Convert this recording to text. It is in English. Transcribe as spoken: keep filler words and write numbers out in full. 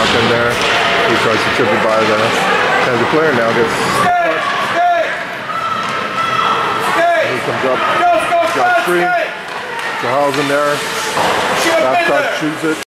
back in there. He tries to chip it by the, and the player now gets he comes up, got free. So Howell's in there. Back shot, shoots it.